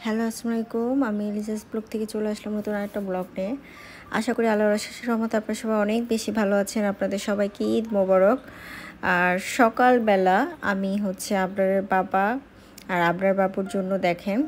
Hello, আসসালামু আলাইকুম। আমি লিজাস ব্লগ থেকে চলে আসলাম নতুন আরেকটা ব্লগ নিয়ে। আশা করি আল্লাহর অশেষ রহমতে আপনারা সবাই অনেক বেশি ভালো আছেন। আপনাদের সবাইকে ঈদ মোবারক। আর সকালবেলা আমি আবরারের বাবা আর আবরার বাবুর জন্য দেখেন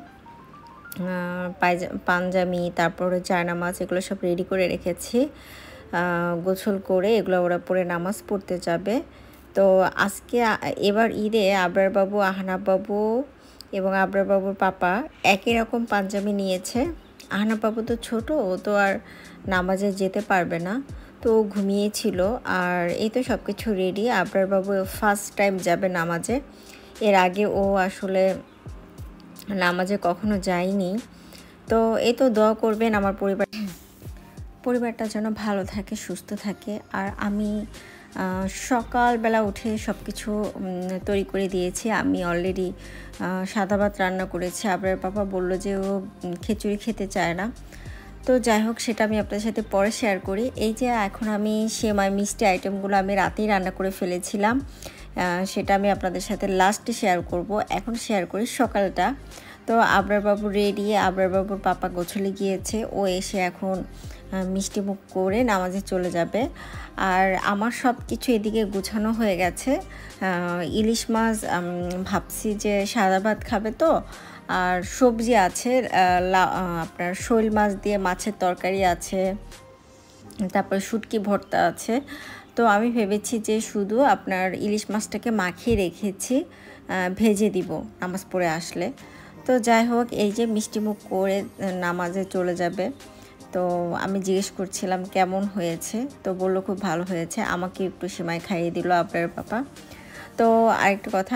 পাঞ্জাবি, তারপরে জায়নামাজ এগুলো সব রেডি করে রেখেছি। গোসল করে এগুলো ওরা পরে নামাজ পড়তে যাবে। তো আজকে এবার ঈদে আবরার বাবু, আহনাব বাবু এবং আবরার বাবুর পাপা একই রকম পাঞ্জাবি নিয়েছে। আহনাব বাবু তো ছোট, ও তো আর নামাজে যেতে পারবে না, তো ও ঘুমিয়েছিল। আর এই তো সব কিছু রেডি। আবরার বাবু ফার্স্ট টাইম যাবে নামাজে। এর আগে ও আসলে নামাজে কখনো যায়নি। তো এই তো দোয়া করবেন আমার পরিবারটা যেন ভালো থাকে, সুস্থ থাকে। আর আমি সকালবেলা উঠে সব কিছু তৈরি করে দিয়েছি। আমি অলরেডি সাদা ভাত রান্না করেছি। আবার পাপা বলল যে ও খিচুড়ি খেতে চায় না। তো যাই হোক, সেটা আমি আপনাদের সাথে পরে শেয়ার করি। এই যে এখন আমি সেমাই মিষ্টি আইটেমগুলো আমি রাতেই রান্না করে ফেলেছিলাম, সেটা আমি আপনাদের সাথে লাস্টে শেয়ার করব। এখন শেয়ার করি সকালটা। তো আবরার বাবু রেডি, আবরার বাবুর পাপা গোছলে গিয়েছে। ও এসে এখন মিষ্টি মুখ করে নামাজে চলে যাবে। আর আমার সব কিছু এদিকে গুছানো হয়ে গেছে। ইলিশ মাছ ভাবছি যে সাদা ভাত খাবে, তো আর সবজি আছে, আপনার শোল মাছ দিয়ে মাছের তরকারি আছে, তারপর শুটকি ভর্তা আছে। তো আমি ভেবেছি যে শুধু আপনার ইলিশ মাছটাকে মাখিয়ে রেখেছি, ভেজে দিব নামাজ পড়ে আসলে। তো যাই হোক, এই যে মিষ্টি মুখ করে নামাজে চলে যাবে। তো আমি জিজ্ঞেস করছিলাম কেমন হয়েছে, তো বললো খুব ভালো হয়েছে। আমাকে একটু সেমাই খাইয়ে দিল আপনার পাপা। তো আরেকটা কথা,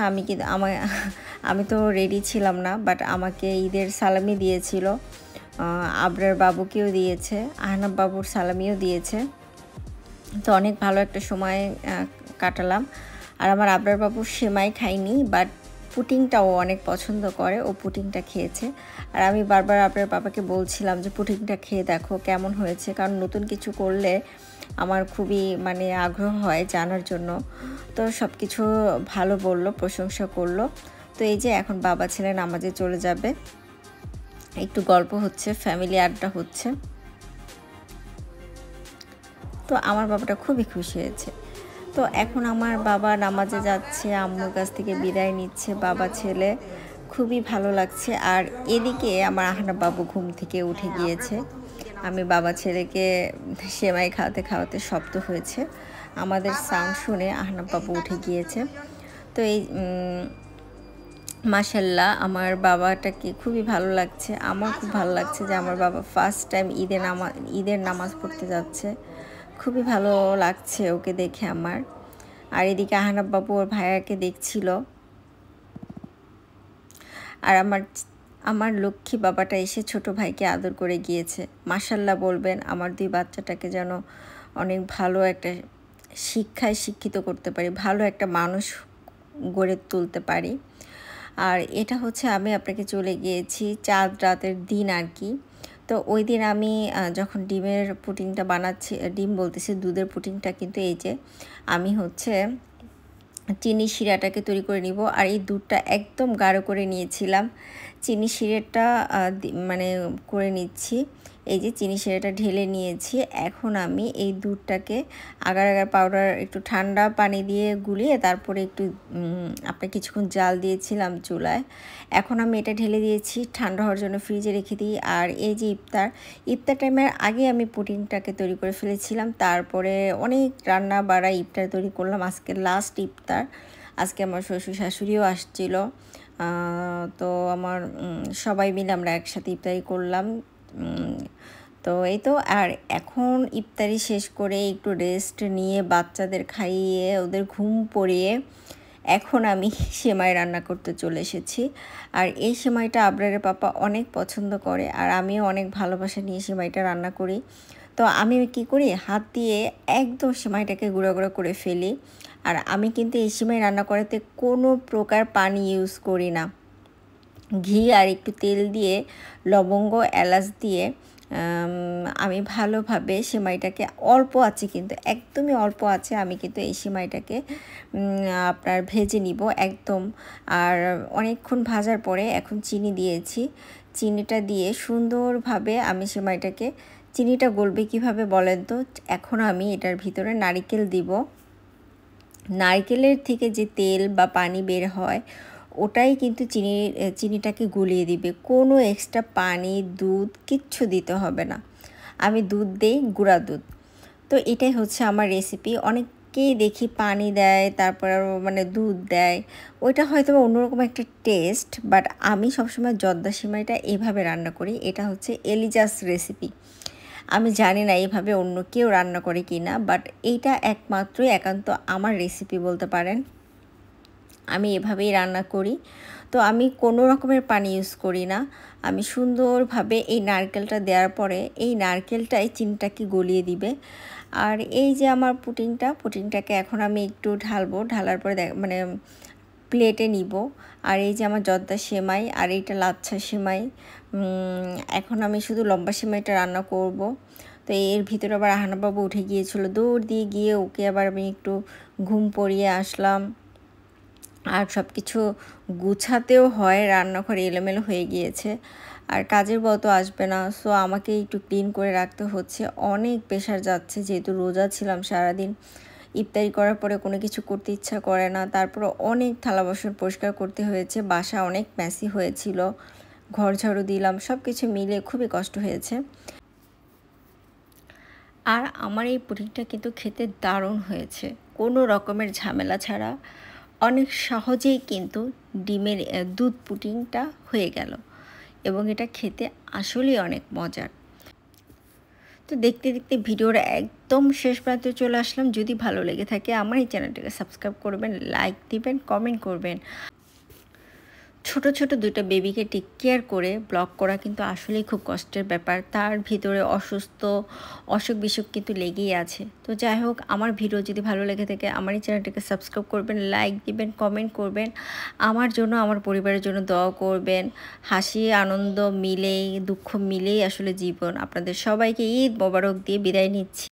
আমি তো রেডি ছিলাম না, বাট আমাকে ঈদের সালামি দিয়েছিল। আবরার বাবুকেও দিয়েছে, আহনাব বাবুর সালামিও দিয়েছে। তো অনেক ভালো একটা সময় কাটালাম। আর আমার আবরার বাবু সেমাই খাইনি, বাট পুটিংটাও অনেক পছন্দ করে, ও পুটিংটা খেয়েছে। আর আমি বারবার আবরার বাবাকে বলছিলাম যে পুটিংটা খেয়ে দেখো কেমন হয়েছে, কারণ নতুন কিছু করলে আমার খুবই আগ্রহ হয় জানার জন্য। তো সব কিছু ভালো বলল, প্রশংসা করলো। তো এই যে এখন বাবা ছেলে নামাজে চলে যাবে, একটু গল্প হচ্ছে, ফ্যামিলি আড্ডা হচ্ছে। তো আমার বাবাটা খুবই খুশি হয়েছে। তো এখন আমার বাবা নামাজে যাচ্ছে, আম্মুর কাছ থেকে বিদায় নিচ্ছে বাবা ছেলে, খুবই ভালো লাগছে। আর এদিকে আমার আহনাব বাবু ঘুম থেকে উঠে গিয়েছে। আমি বাবা ছেলেকে সেমাই খাওয়াতে খাওয়াতে শব্দ হয়েছে, আমাদের সাউন্ড শুনে আহনাব বাবু উঠে গিয়েছে। তো এই মাশাল্লাহ, আমার বাবাটাকে খুবই ভালো লাগছে। আমার খুব ভালো লাগছে যে আমার বাবা ফার্স্ট টাইম ঈদের নামাজ পড়তে যাচ্ছে। খুবই ভালো লাগছে ওকে দেখে আমার। আর এদিকে আহনাব বাবু ওর ভাইয়াকে দেখছিল। আর আমার লক্ষ্মী বাবাটা এসে ছোট ভাইকে আদর করে গিয়েছে। মাশাল্লাহ বলবেন, আমার দুই বাচ্চাটাকে যেন অনেক ভালো একটা শিক্ষায় শিক্ষিত করতে পারি, ভালো একটা মানুষ গড়ে তুলতে পারি। আর এটা আমি আপনাকে চলে গিয়েছি চাঁদ রাতের দিন আর কি। তো ওই দিন আমি যখন ডিমের পুডিংটা বানাচ্ছি, ডিম বলতেছি দুধের পুডিংটা, কিন্তু এই যে আমি চিনি শিরাটাকে তৈরি করে নিব। আর এই দুধটা একদম গাঢ় করে নিয়েছিলাম, চিনি শিরাটা করে নিচ্ছি। এই যে চিনি শিরাটা ঢেলে নিয়েছি। এখন আমি এই দুধটাকে আগার আগার পাউডার একটু ঠান্ডা পানি দিয়ে গুলিয়ে তারপরে একটু আপনার কিছুক্ষণ জাল দিয়েছিলাম চুলায়। এখন আমি এটা ঢেলে দিয়েছি, ঠান্ডা হওয়ার জন্য ফ্রিজে রেখে দিই। আর এই যে ইফতার টাইমের আগে আমি পুডিংটাকে তৈরি করে ফেলেছিলাম। তারপরে অনেক রান্না বাড়া ইফতার তৈরি করলাম। আজকে লাস্ট ইফতার, আজকে আমার শ্বশুর শাশুড়িও আসছিল। তো আমার সবাই মিলে আমরা একসাথে ইফতারি করলাম। তো এই তো, আর এখন ইফতারি শেষ করে একটু রেস্ট নিয়ে বাচ্চাদের খাইয়ে ওদের ঘুম পড়িয়ে এখন আমি সেমাই রান্না করতে চলে এসেছি। আর এই সেমাইটা আবরারের পাপা অনেক পছন্দ করে, আর আমিও অনেক ভালোবাসা নিয়ে সেমাইটা রান্না করি। তো আমি কি করি, হাত দিয়ে একদম সেমাইটাকে গুঁড়ো গুঁড়ো করে ফেলি। আর আমি কিন্তু এই সেমাই রান্না করাতে কোনো প্রকার পানি ইউজ করি না। ঘি আর একটু তেল দিয়ে, লবঙ্গ এলাচ দিয়ে আমি ভালোভাবে সেমাইটাকে অল্প আছে, কিন্তু একদমই অল্প আছে, আমি কিন্তু এই সেমাইটাকে আপনার ভেজে নিব একদম। আর অনেকক্ষণ ভাজার পরে এখন চিনি দিয়েছি, চিনিটা দিয়ে সুন্দরভাবে আমি সেমাইটাকে, চিনিটা গলবে কিভাবে বলেন তো, এখন আমি এটার ভিতরে নারকেল দিব। নারকেলের থেকে যে তেল বা পানি বের হয় ওটাই কিন্তু চিনিটাকে গুলিয়ে দিবে, কোনো এক্সট্রা পানি দুধ কিচ্ছু দিতে হবে না। আমি দুধ দেই, গুঁড়া দুধ। তো এটাই হচ্ছে আমার রেসিপি। অনেকেই দেখি পানি দেয়, তারপর মানে দুধ দেয়, ওইটা হয়তো অন্যরকম একটা টেস্ট, বাট আমি সবসময় জর্দা সেমাইটা এভাবে রান্না করি। এটা হচ্ছে এলিজাস রেসিপি। আমি জানি না এভাবে অন্য কেউ রান্না করে কি না, বাট এইটা একমাত্রই একান্ত আমার রেসিপি বলতে পারেন। আমি এভাবেই রান্না করি। তো আমি কোনো রকমের পানি ইউজ করি না। আমি সুন্দরভাবে এই নারকেলটা দেওয়ার পরে এই নারকেলটাই চিনিটাকে গলিয়ে দিবে। আর এই যে আমার পুডিংটাকে এখন আমি একটু ঢালবো, ঢালার পরে মানে প্লেটে নিব। আর এই যে আমার জর্দা সেমাই, আর এইটা লাচ্ছা সেমাই। এখন আমি শুধু লম্বা সেমাইটা রান্না করব। তো এর ভিতরে আবার আহানাবাবু উঠে গিয়েছিল, দৌড় দিয়ে গিয়ে ওকে আবার আমি একটু ঘুম পড়িয়ে আসলাম। আর সব কিছু গুছাতেও হয়, রান্নাঘর এলোমেলো হয়ে গিয়েছে, আর কাজের বউ তো আসবে না, সো আমাকে একটু ক্লিন করে রাখতে হচ্ছে। অনেক প্রেশার যাচ্ছে, যেহেতু রোজা ছিলাম সারাদিন, ইফতারি করার পরে কোনো কিছু করতে ইচ্ছা করে না। তারপর অনেক থালা বাসন পরিষ্কার করতে হয়েছে, বাসা অনেক মেসি হয়েছিল, ঘর ঝাড়ু দিলাম, সব কিছু মিলে খুবই কষ্ট হয়েছে। আর আমার এই পুডিংটা কিন্তু খেতে দারুণ হয়েছে, কোনো রকমের ঝামেলা ছাড়া অনেক সহজেই কিন্তু ডিমের দুধ পুডিংটা হয়ে গেল, এবং এটা খেতে আসলেই অনেক মজার। তো দেখতে দেখতে ভিডিওর একদম শেষ প্রান্তে চলে আসলাম। যদি ভালো লেগে থাকে আমার এই চ্যানেলটাকে সাবস্ক্রাইব করবেন, লাইক দিবেন, কমেন্ট করবেন। ছোট ছোট দুটো বেবিকে টেক কেয়ার করে ব্লগ করা কিন্তু আসলেই খুব কষ্টের ব্যাপার, তার ভিতরে অসুখ বিসুখ কিন্তু লেগেই আছে। তো যাই হোক, আমার ভিডিও যদি ভালো লেগে থাকে আমার এই চ্যানেলটাকে সাবস্ক্রাইব করবেন, লাইক দিবেন, কমেন্ট করবেন, আমার জন্য আমার পরিবারের জন্য দোয়া করবেন। হাসি আনন্দ মিলেই, দুঃখ মিলেই আসলে জীবন। আপনাদের সবাইকে ঈদ মোবারক দিয়ে বিদায় নিচ্ছি।